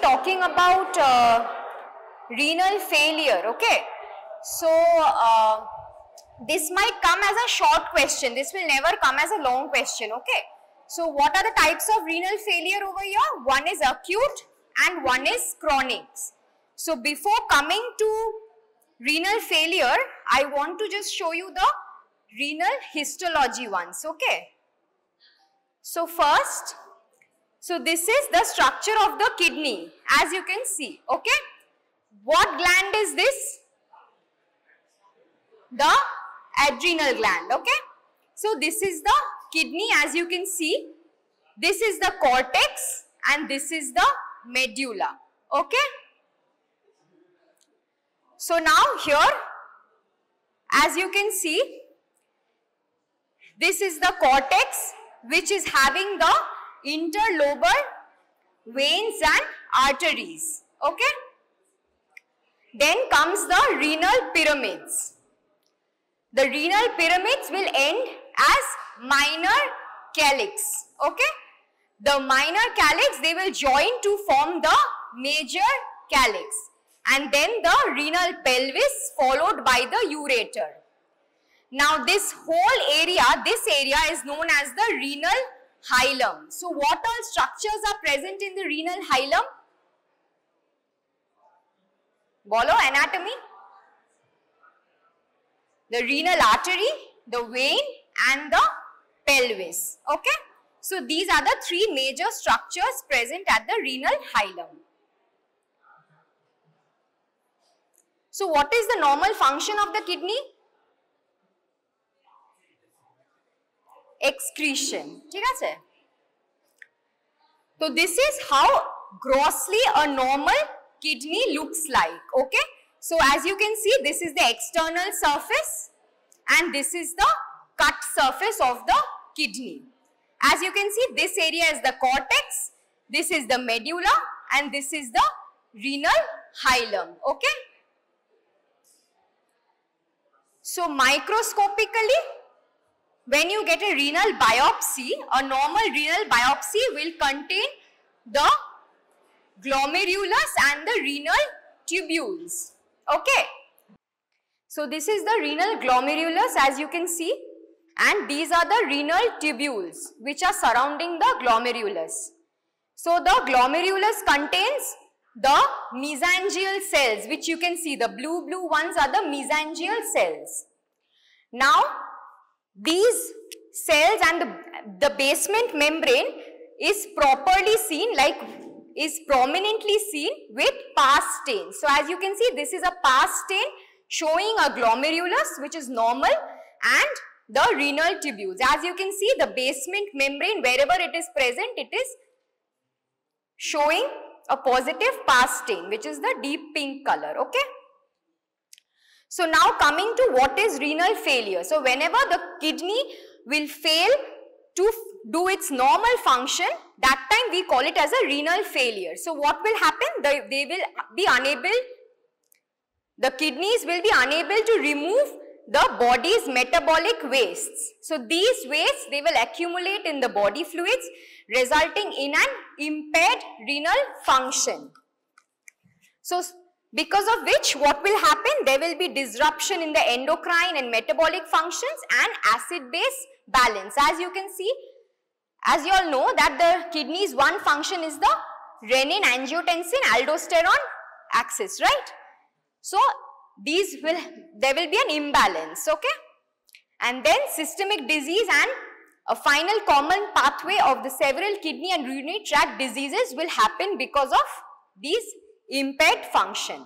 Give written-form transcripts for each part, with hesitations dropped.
talking about renal failure, okay? So, this might come as a short question. This will never come as a long question, okay? So, what are the types of renal failure over here? One is acute and one is chronic. So, before coming to renal failure, I want to just show you the renal histology once, okay? So, first, so this is the structure of the kidney, as you can see, okay? What gland is this? The adrenal gland, okay? So, this is the kidney, as you can see. This is the cortex and this is the medulla, okay? So, now here, as you can see, this is the cortex which is having the interlobar veins and arteries, okay? Then comes the renal pyramids. The renal pyramids will end as minor calyx, okay? The minor calyx, they will join to form the major calyx, and then the renal pelvis followed by the ureter. Now this whole area, this area is known as the renal hilum. So what all structures are present in the renal hilum? Bolo, anatomy? The renal artery, the vein and the pelvis, okay? So these are the three major structures present at the renal hilum. So what is the normal function of the kidney? Excretion, ठीक है? So this is how grossly a normal kidney looks like, okay? So as you can see, this is the external surface and this is the cut surface of the kidney. As you can see, this area is the cortex, this is the medulla and this is the renal hilum, okay? So microscopically, when you get a renal biopsy, a normal renal biopsy will contain the glomerulus and the renal tubules, okay? So this is the renal glomerulus, as you can see, and these are the renal tubules which are surrounding the glomerulus. So the glomerulus contains the mesangial cells, which you can see, the blue ones are the mesangial cells. Now these cells and the basement membrane is properly seen, like is prominently seen with pars stain. So as you can see, this is a pars stain showing a glomerulus which is normal and the renal tubules. As you can see, the basement membrane, wherever it is present, it is showing a positive pars stain, which is the deep pink color, okay? So now coming to what is renal failure. So whenever the kidney will fail to do its normal function, that time we call it as a renal failure. So what will happen? They will be unable, the kidneys will be unable to remove the body's metabolic wastes. So these wastes, they will accumulate in the body fluids, resulting in an impaired renal function. So because of which, what will happen? There will be disruption in the endocrine and metabolic functions and acid-base balance. As you can see, as you all know that the kidney's one function is the renin-angiotensin-aldosterone axis, right? So there will be an imbalance, okay? And then systemic disease and a final common pathway of the several kidney and urinary tract diseases will happen because of these impaired function.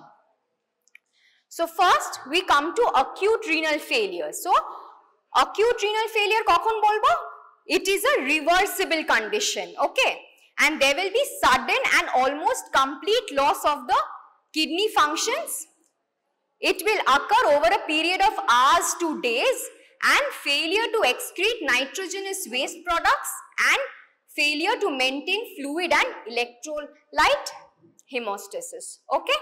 So first we come to acute renal failure. So acute renal failure kokhon bolbo? It is a reversible condition, okay? And there will be sudden and almost complete loss of the kidney functions. It will occur over a period of hours to days, and failure to excrete nitrogenous waste products and failure to maintain fluid and electrolyte hemostasis, okay?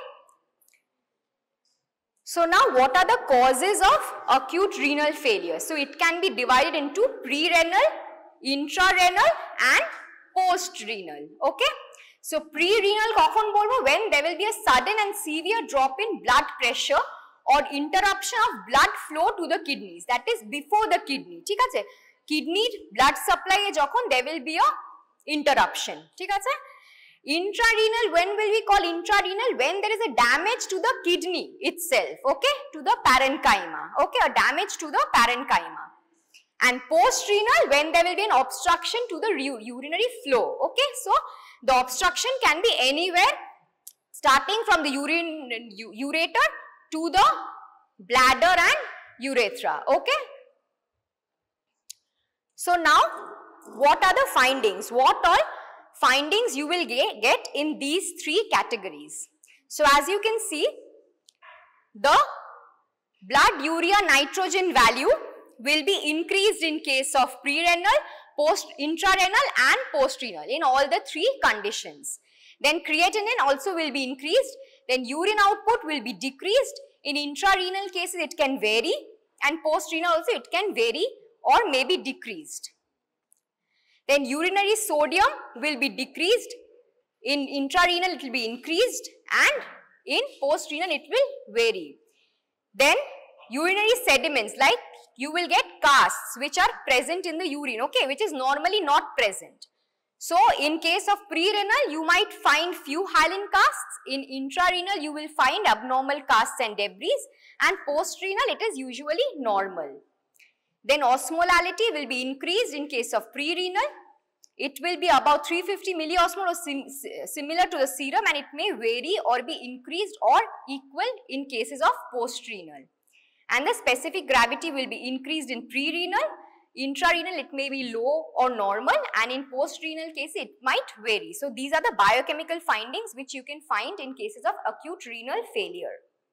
So now what are the causes of acute renal failure? So it can be divided into pre-renal, intra-renal and post-renal, okay? So pre-renal কখন বলবো? When there will be a sudden and severe drop in blood pressure or interruption of blood flow to the kidneys, that is before the kidney, ঠিক আছে? Kidney blood supply এ যখন there will be a interruption, ঠিক আছে? Intrarenal, when will we call intrarenal? When there is a damage to the kidney itself, okay, to the parenchyma, okay, a damage to the parenchyma. And post-renal, when there will be an obstruction to the urinary flow, okay. So the obstruction can be anywhere starting from the ureter to the bladder and urethra, okay. So now what are the findings? What all findings you will get in these three categories? So as you can see, the blood urea nitrogen value will be increased in case of pre-renal, intrarenal and post-renal in all the three conditions. Then creatinine also will be increased, then urine output will be decreased. In intrarenal cases it can vary, and post-renal also it can vary or may be decreased. Then urinary sodium will be decreased, in intrarenal it will be increased, and in post-renal it will vary. Then urinary sediments, like you will get casts which are present in the urine, okay, which is normally not present. So in case of pre-renal you might find few hyaline casts, in intrarenal you will find abnormal casts and debris, and post-renal it is usually normal. Then osmolality will be increased in case of pre-renal. It will be about 350 milliosmol or similar to the serum, and it may vary or be increased or equal in cases of post-renal. And the specific gravity will be increased in pre-renal. Intrarenal it may be low or normal, and in post-renal case it might vary. So these are the biochemical findings which you can find in cases of acute renal failure.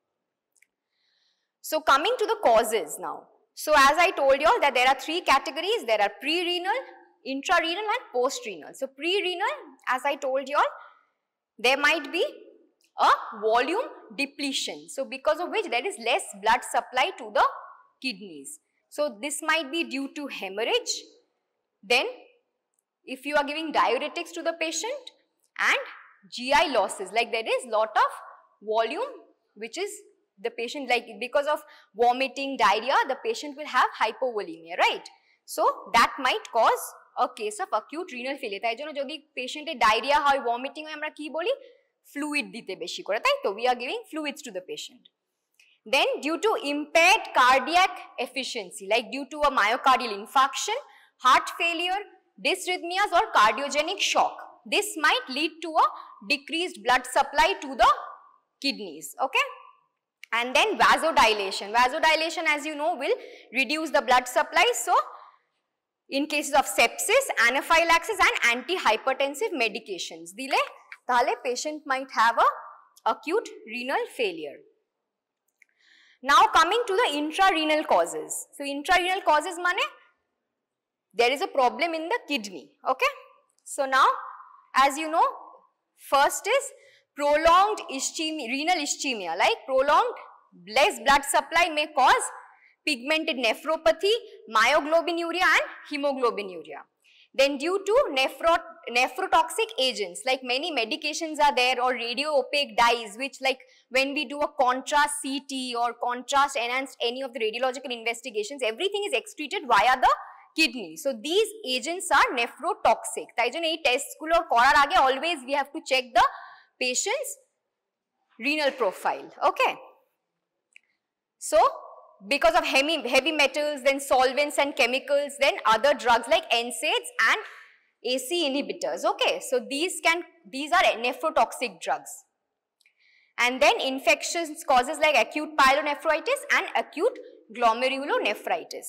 So coming to the causes now. So as I told you all that there are three categories, there are pre-renal, intrarenal and post-renal. So pre-renal, as I told you all, there might be a volume depletion. So because of which there is less blood supply to the kidneys. So this might be due to hemorrhage. Then if you are giving diuretics to the patient, and GI losses, like there is lot of volume which is the patient, like because of vomiting, diarrhea, the patient will have hypovolemia, right? So that might cause a case of acute renal failure. তাই জন্য যদি পেশেন্টের diarrhoea হয়, vomiting হয়, আমরা কি বলি? Fluid দিতে বেশি করে, তাই তো? We are giving fluids to the patient. Then due to impaired cardiac efficiency, like due to a myocardial infarction, heart failure, dysrhythmias or cardiogenic shock, this might lead to a decreased blood supply to the kidneys, okay? And then vasodilation. Vasodilation, as you know, will reduce the blood supply. So in cases of sepsis, anaphylaxis and antihypertensive medications dile tahale patient might have a acute renal failure. Now coming to the intrarenal causes. So intrarenal causes mane there is a problem in the kidney, okay? So now as you know, first is prolonged ischemia, renal ischemia, like prolonged less blood supply may cause pigmented nephropathy, myoglobinuria and hemoglobinuria. Then due to nephrotoxic agents, like many medications are there, or radio opaque dyes, which like when we do a contrast CT or contrast enhanced any of the radiological investigations, everything is excreted via the kidney. So these agents are nephrotoxic. তাই জন্য এই টেস্টগুলো করার আগে always we have to check the patient's renal profile, okay? So because of heavy metals, then solvents and chemicals, then other drugs like NSAIDs and AC inhibitors, okay? So these are nephrotoxic drugs. And then infections causes like acute pyelonephritis and acute glomerulonephritis.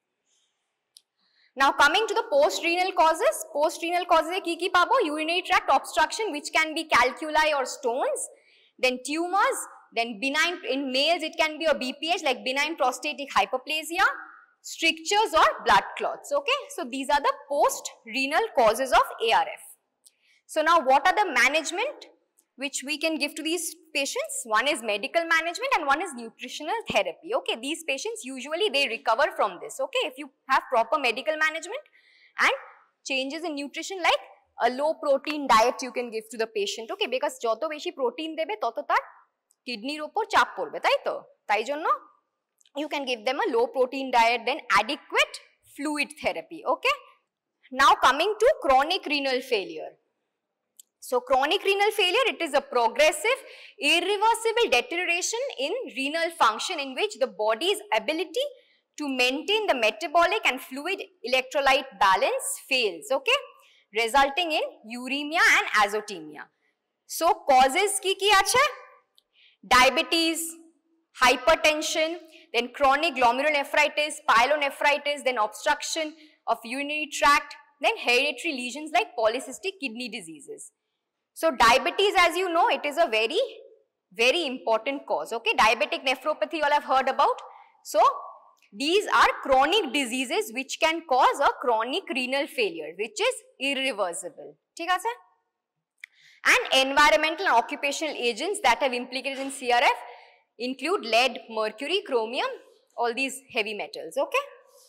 Now coming to the post-renal causes. Post-renal causes e ki pabo? Urinary tract obstruction, which can be calculi or stones, then tumors, then benign, in males it can be a BPH like benign prostatic hyperplasia, strictures or blood clots, okay? So these are the post-renal causes of ARF. So now what are the management which we can give to these patients? One is medical management and one is nutritional therapy, okay? These patients usually they recover from this, okay? If you have proper medical management and changes in nutrition like a low protein diet you can give to the patient, okay, because যত বেশি protein দেবে তত তার কিডনির উপর চাপ পড়বে, তাই তো? তাই জন্য you can give them a low protein diet, then adequate fluid therapy, okay? Now coming to chronic renal failure. So chronic renal failure, it is a progressive, irreversible deterioration in renal function in which the body's ability to maintain the metabolic and fluid electrolyte balance fails, okay, resulting in uremia and azotemia. So causes ki ache? Diabetes, hypertension, then chronic glomerulonephritis, pyelonephritis, then obstruction of urinary tract, then hereditary lesions like polycystic kidney diseases. So diabetes, as you know, it is a very, very important cause, okay? Diabetic nephropathy you all have heard about. So these are chronic diseases which can cause a chronic renal failure, which is irreversible, ठीक है? And environmental and occupational agents that have implicated in CRF include lead, mercury, chromium, all these heavy metals, okay?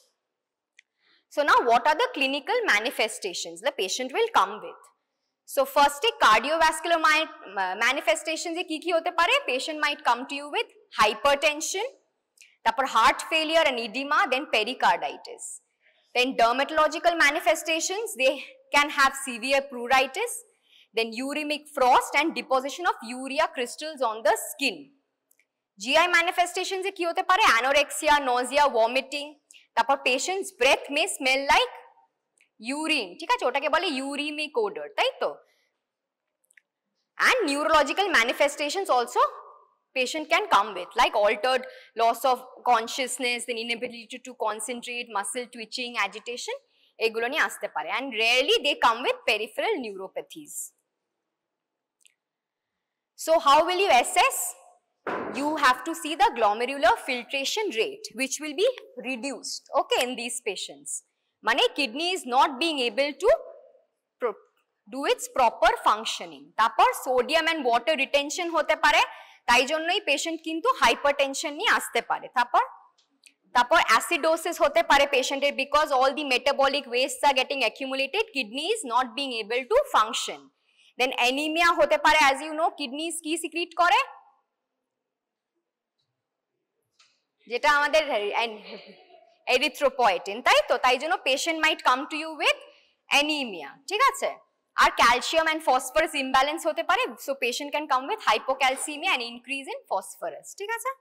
So now what are the clinical manifestations the patient will come with? So first cardiovascular manifestations ki hote pare? Patient might come to you with hypertension, tapor heart failure and edema, then pericarditis. Then dermatological manifestations, they can have severe pruritus, then uremic frost and deposition of urea crystals on the skin. GI manifestations ki hote pare? Anorexia, nausea, vomiting. তারপর patient's breath may smell like urine, ঠিক আছে, ওটাকে বলে uremic odor, তাই তো? And neurological manifestations also patient can come with, like altered loss of consciousness, then inability to concentrate, muscle twitching, agitation, এগুলো নিয়ে আসতে পারে, and rarely they come with peripheral neuropathies. So how will you assess? You have to see the glomerular filtration rate, which will be reduced, okay, in these patients. Mane kidney is not being able to do its proper functioning. Tapor sodium and water retention hote pare, tai jonnoi patient kintu hypertension niye aste pare. Tapor acidosis hote pare patient er, because all the metabolic wastes are getting accumulated, kidney is not being able to function. Then anemia hote pare, as you know, kidneys ki secrete kore? যেটা আমাদের erythropoietin, তাই তো? তাই জন্য patient might come to you with anaemia, ঠিক আছে? আর calcium and phosphorus imbalance হতে পারে, so patient can come with hypocalcaemia and increase in phosphorus, ঠিক আছে?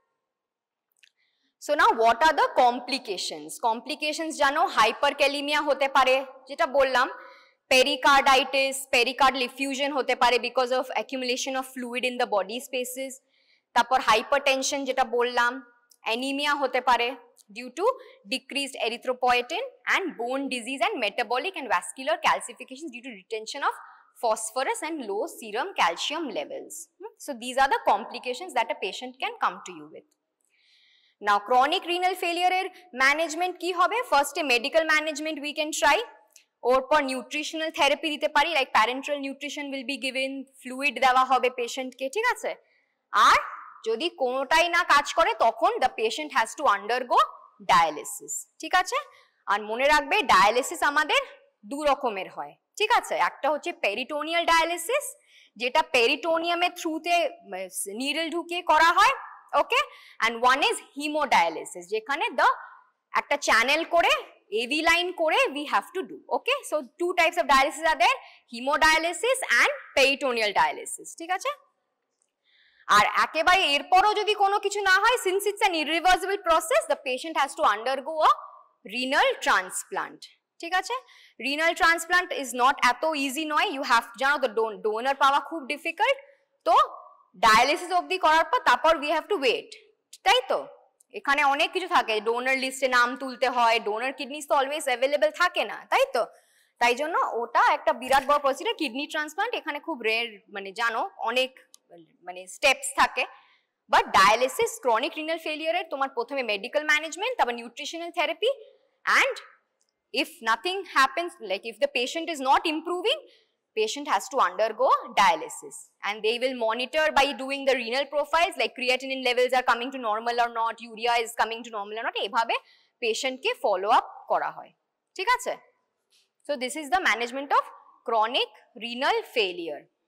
So now what are the complications? Complications জানো, হাইপারক্যালিমিয়া হতে পারে, যেটা বললাম, পেরিকার্ডাইটিস, পেরিকার্ডাল এফিউশন হতে পারে because of accumulation of fluid in the body spaces. তারপর হাইপারটেনশন যেটা বললাম, anemia hote pare due to decreased erythropoietin, and bone disease and metabolic and vascular calcification due to retention of phosphorus and low serum calcium levels. So these are the complications that a patient can come to you with. Now chronic renal failure er management ki hobe? First a medical management we can try, or for nutritional therapy dite pari, like parenteral nutrition will be given, fluid dewa hobe patient ke, ঠিক আছে? আর যদি কোনোটাই না কাজ করে তখন the patient has to undergo dialysis, ঠিক আছে? আর মনে রাখবে ডায়ালিসিস আমাদের দু রকমের হয়, ঠিক আছে? একটা হচ্ছে পেরিটোনিয়াল ডায়ালিসিস, যেটা পেরিটোনিয়ামের থ্রুতে নিডল ঢুকিয়ে করা হয়, ওকে, and one is hemodialysis, যেখানে একটা চ্যানেল করে AV লাইন করে we have to do, okay? So two types of dialysis are there, hemodialysis and peritoneal dialysis, ঠিক আছে? আর একেবারে এরপরও যদি কোনো কিছু না হয়, since it's an irreversible process, the patient has to undergo a renal transplant, ঠিক আছে? renal transplant is not এত ইজি নয়, you have, জানো তো, ডোনার পাওয়া খুব ডিফিকাল্ট, তো ডায়ালিসিস অবধি করার পর তারপর we have to wait, তাই তো? এখানে অনেক কিছু থাকে, ডোনার লিস্টে নাম তুলতে হয়, ডোনার কিডনিস তো অলওয়েজ অ্যাভেলেবল থাকে না, তাই তো? তাই জন্য ওটা একটা বিরাট বড় প্রসিডিউর। কিডনি ট্রান্সপ্লান্ট এখানে খুব রেয়ার, মানে জানো অনেক মানে স্টেপস থাকে, বাট ডায়ালিসিস ক্রনিক রিনাল ফেলিয়ারের তোমার প্রথমে মেডিকেল ম্যানেজমেন্ট, তারপর nutritional therapy, and if nothing happens, like if the patient is not improving, patient has to undergo dialysis, and they will monitor by doing the renal profiles, like creatinine levels are coming to normal or not, urea is coming to normal or not, এভাবে patient কে follow up করা হয়, ঠিক আছে? So this is the management of chronic renal failure.